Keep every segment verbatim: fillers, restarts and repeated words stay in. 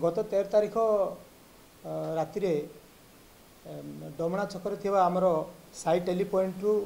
गत तेरह तारीख राति रे डमणा छकरे थिबा हमरो साई टेली पॉइंट रु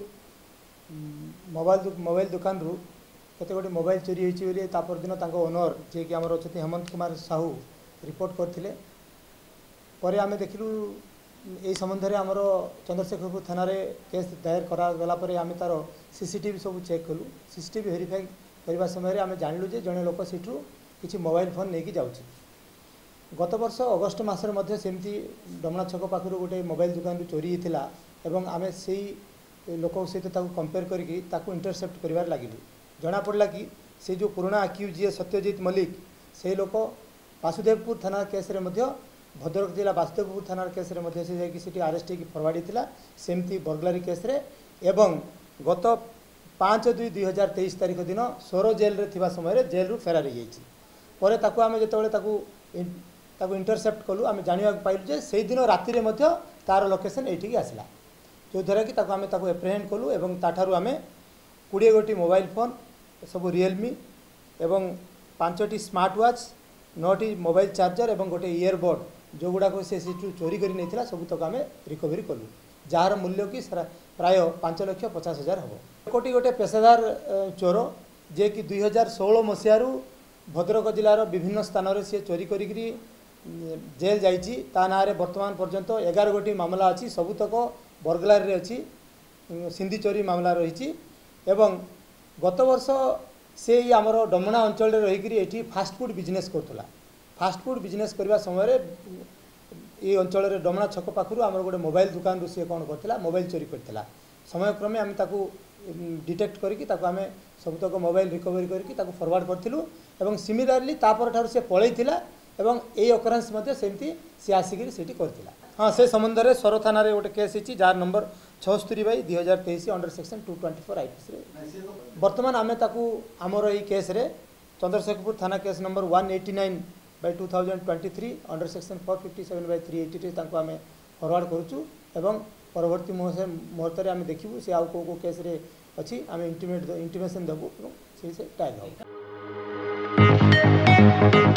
मोबाइल मोबाइल दुकान रु केते गोटे मोबाइल चोरी होईची बोली तापर दिन तांको ओनर जे कि हमरो अछती हेमंत कुमार साहू रिपोर्ट करथिले परे आमे देखिलु ए संबंध रे हमरो चंद्रशेखरपुर थाना रे केस दायर करा गला परे आमे तारो सीसीटीवी सब चेक कलु सीसीटीवी वेरीफाई करबा समय रे आमे जानलु जे जणे लोक सिटु किछि मोबाइल फोन नेकी जाउची। गत वर्ष अगस्ट मासर मध्य सेमती डमणा छक पाखरु गोटे मोबाइल दुकान रु चोरी हिथिला एवं आमे सेही लोक सहित ताकू कंपेयर करके ताकू इंटरसेप्ट करिवार लागिलु। जना पड़ला कि से जो पुराना अक्यूज जे सत्यजित मल्लिक से लोक वासुदेवपुर थाना केस रे मध्य भद्रक जिला वासुदेवपुर थाना केस रे मध्य से जाकि सिटी अरेस्ट की फरवाड़ी थिला सेमती बर्गलारी केस रे एवं गत पाँच दुई दुई हजार तेईस तारीख दिन सोरो जेल रे थिबा समय रे जेल रु फेरार हो जाइछि। परे ताकू आमे जेतेबेले ताकू ताकू इंटरसेप्ट कलु आमे जानिया पाइलु जे सेही दिन राति रे मध्य तार लोकेशन एठी आसला जो द्वारा कि ताकू आमे ताकू एप्रिहेंड कलु एवं ताठारु आमे बीस गोटी मोबाइल फोन सब रियलमी एवं पांचटी स्मार्ट वॉच नौटी मोबाइल चार्जर एवं गोटे इयरबड जो गुड़ाक से सीटू चोरी कर नहीं सब तक आम रिकवरी कलु जार मूल्य कि प्राय पांच लक्ष पचास हजार हम कोटी गोटे पेशादार चोर जे कि दुई हजार षोल मसीह भद्रक जिलार विभिन्न स्थान में सी चोरी करी जेल जाइए ता ना बर्तमान पर्यंत एगार गोटी मामला अच्छी सबुतक बर्गलारी अच्छी सिंधी चोरी मामला रही एवं गत वर्ष से आमर डमणा अंचल रही फास्टफुड बिजनेस करूला फास्टफुड बिजनेस करने समय ये अंचल डमणा छक पाखु आम गोटे मोबाइल दुकान सी कौन करता मोबाइल चोरी करता समय क्रमे आम ताकू डिटेक्ट करके सबुतक मोबाइल रिकवरी करके फरवर्ड करूँ एवं सिमिलारली तापर ठार से पलैला एवं ए अकरेन्स सेमती सी आसिक करता। हाँ से संबंध में सोर थाना गोटे केस होती जार नंबर छस्तरी बै दुई हजार तेईस under section two twenty four IPC बर्तमान आम आमर यही केस रे चंद्रशेखरपुर थाना case number one eighty nine बै two thousand twenty three under section four fifty seven बै थ्री एटी आम फरवर्ड करुचु एवं परवर्ती मुहूर्त में आम देखू सी आउ को को केस रे अच्छी आम इंटिमेट इंटिमेशन देवु से टाइम हो।